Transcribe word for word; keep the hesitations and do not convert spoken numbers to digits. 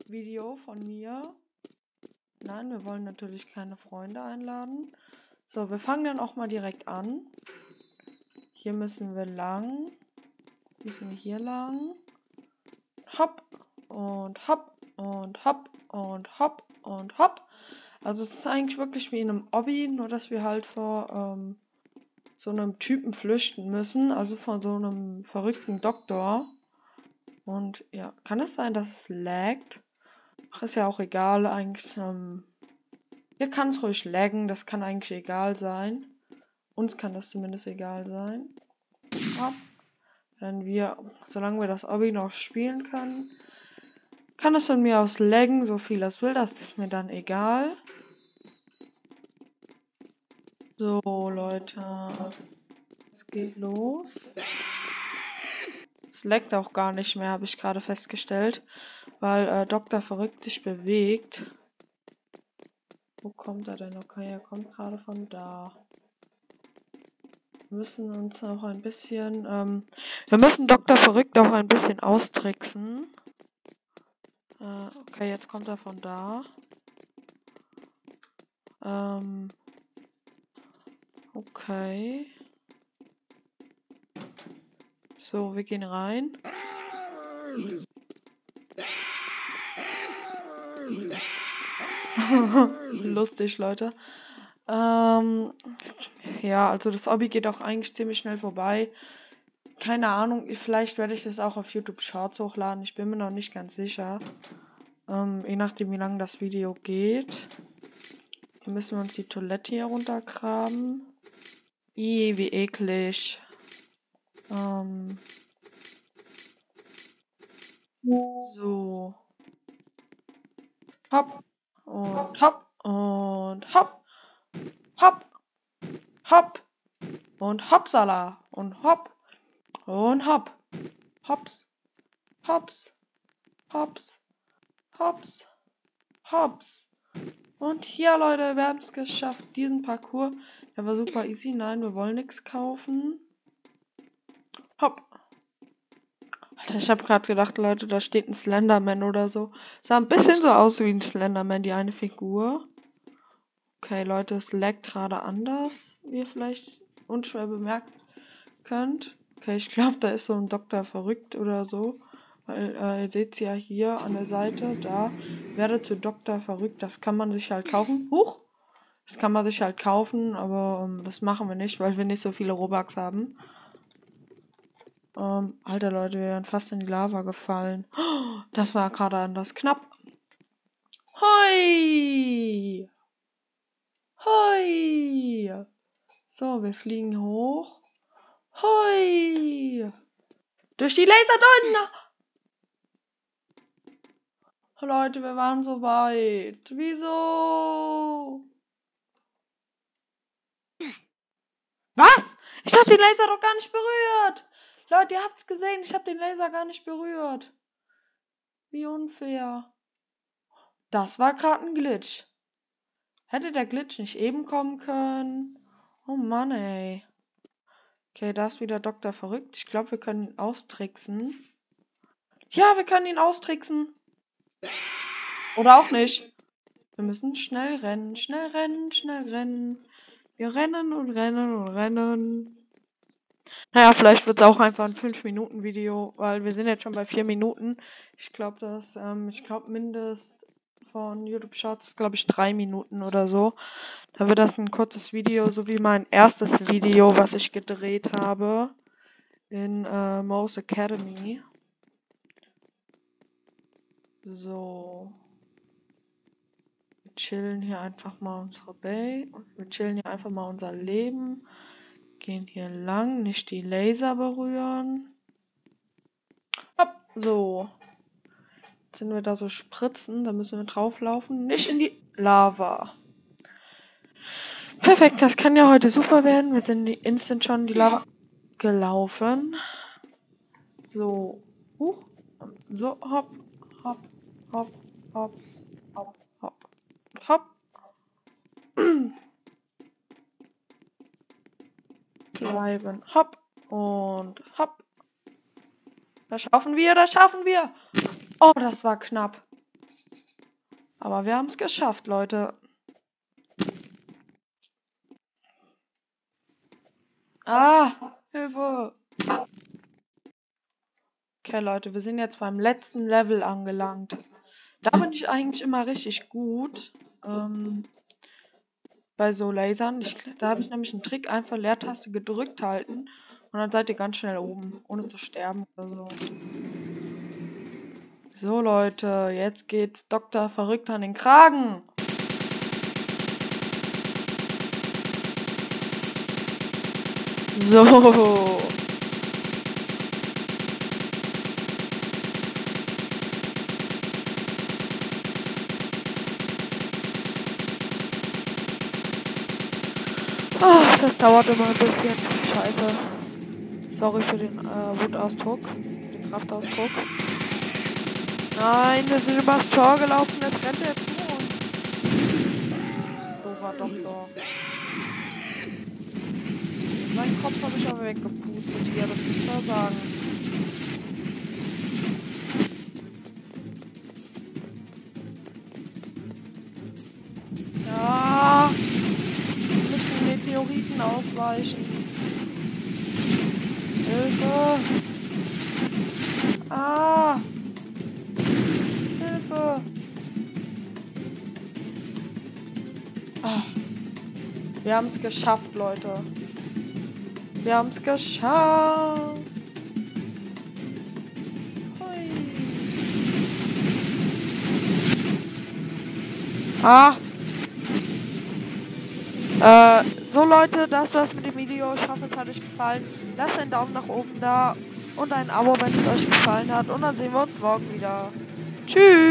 Video von mir. Nein, wir wollen natürlich keine Freunde einladen. So, wir fangen dann auch mal direkt an. Hier müssen wir lang. Müssen wir hier lang. Hopp und hopp und hopp und hopp und hopp. Also es ist eigentlich wirklich wie in einem Obby, nur dass wir halt vor ähm, so einem Typen flüchten müssen. Also von so einem verrückten Doktor. Und ja, kann es sein, dass es laggt? Ach, ist ja auch egal eigentlich. Ähm, hier kann es ruhig laggen, das kann eigentlich egal sein. Uns kann das zumindest egal sein. Hopp. Wenn wir, solange wir das Obby noch spielen können, kann es von mir aus laggen, so viel es will, das ist mir dann egal. So, Leute, es geht los. Es laggt auch gar nicht mehr, habe ich gerade festgestellt, weil äh, Doktor Verrückt sich bewegt. Wo kommt er denn? Okay, er kommt gerade von da. Wir müssen uns auch ein bisschen, ähm, wir müssen Doktor Verrückt auch ein bisschen austricksen. Äh, okay, jetzt kommt er von da. Ähm, okay. So, wir gehen rein. Lustig, Leute. Ähm, ja, also das Obby geht auch eigentlich ziemlich schnell vorbei. Keine Ahnung, vielleicht werde ich das auch auf YouTube Shorts hochladen. Ich bin mir noch nicht ganz sicher. Ähm, je nachdem, wie lange das Video geht. Hier müssen wir uns die Toilette hier runtergraben. Ih, wie eklig. Ähm, so. Hopp. Und hopp. Und hopp. Hopp. Hopp. Und hoppsala. Und hopp. Und hopp. Hops. Hops. Hops. Hops. Hops. Und hier, Leute, wir haben es geschafft. Diesen Parcours. Der war super easy. Nein, wir wollen nichts kaufen. Hopp. Alter, ich habe gerade gedacht, Leute, da steht ein Slenderman oder so. Sah ein bisschen so aus wie ein Slenderman, die eine Figur. Okay, Leute, es laggt gerade anders, wie ihr vielleicht unschwer bemerken könnt. Okay, ich glaube, da ist so ein Doktor Verrückt oder so. Weil, äh, ihr seht es ja hier an der Seite, da. Werde zu Doktor Verrückt, das kann man sich halt kaufen. Huch! Das kann man sich halt kaufen, aber ähm, das machen wir nicht, weil wir nicht so viele Robux haben. Ähm, Alter Leute, wir wären fast in die Lava gefallen. Oh, das war gerade anders knapp. Hoi! Hoi! So, wir fliegen hoch. Hoi! Durch die Laserdunne! Oh, Leute, wir waren so weit. Wieso? Was? Ich hab den Laser doch gar nicht berührt. Leute, ihr habt's gesehen, ich hab den Laser gar nicht berührt. Wie unfair. Das war gerade ein Glitch. Hätte der Glitch nicht eben kommen können? Oh Mann, ey. Okay, da ist wieder Doktor Verrückt. Ich glaube, wir können ihn austricksen. Ja, wir können ihn austricksen. Oder auch nicht. Wir müssen schnell rennen, schnell rennen, schnell rennen. Wir rennen und rennen und rennen. Naja, vielleicht wird es auch einfach ein fünf Minuten Video, weil wir sind jetzt schon bei vier Minuten. Ich glaube, dass, ähm, ich glaube, mindest von YouTube Shorts ist, glaube ich, drei Minuten oder so. Da wird das ein kurzes Video, so wie mein erstes Video, was ich gedreht habe in äh, Mouse Academy. So. Wir chillen hier einfach mal unsere Bay. Und wir chillen hier einfach mal unser Leben. Gehen hier lang, nicht die Laser berühren. Hopp, so. Jetzt sind wir da so spritzen, da müssen wir drauflaufen. Nicht in die Lava. Perfekt, das kann ja heute super werden. Wir sind die instant schon in die Lava gelaufen. So. Huch. So, hopp, hopp, hopp, hopp, hopp, hopp, hopp. Bleiben. Hopp und hopp. Das schaffen wir, das schaffen wir. Oh, das war knapp. Aber wir haben es geschafft, Leute. Ah, Hilfe. Okay, Leute, wir sind jetzt beim letzten Level angelangt. Da bin ich eigentlich immer richtig gut. Ähm, bei so Lasern. Ich, da habe ich nämlich einen Trick, einfach Leertaste gedrückt halten. Und dann seid ihr ganz schnell oben, ohne zu sterben oder so. So, Leute, jetzt geht's Doktor Verrückt an den Kragen. So. Ach, das dauert immer ein bisschen. Scheiße. Sorry für den äh, Wutausdruck. Den Kraftausdruck. Nein, wir sind übers Tor gelaufen. Jetzt rennt er zu uns. Doofer Doktor. Meinen Kopf habe ich aber weggepustet hier. Das muss ich mal sagen. Ja. Wir müssen Meteoriten ausweichen. Hilfe! Ah! Hilfe! Ah. Wir haben es geschafft, Leute. Wir haben es geschafft. Hui. Ah! Äh, so Leute, das war's mit dem Video. Ich hoffe, es hat euch gefallen. Lasst einen Daumen nach oben da und ein Abo, wenn es euch gefallen hat. Und dann sehen wir uns morgen wieder. Tschüss!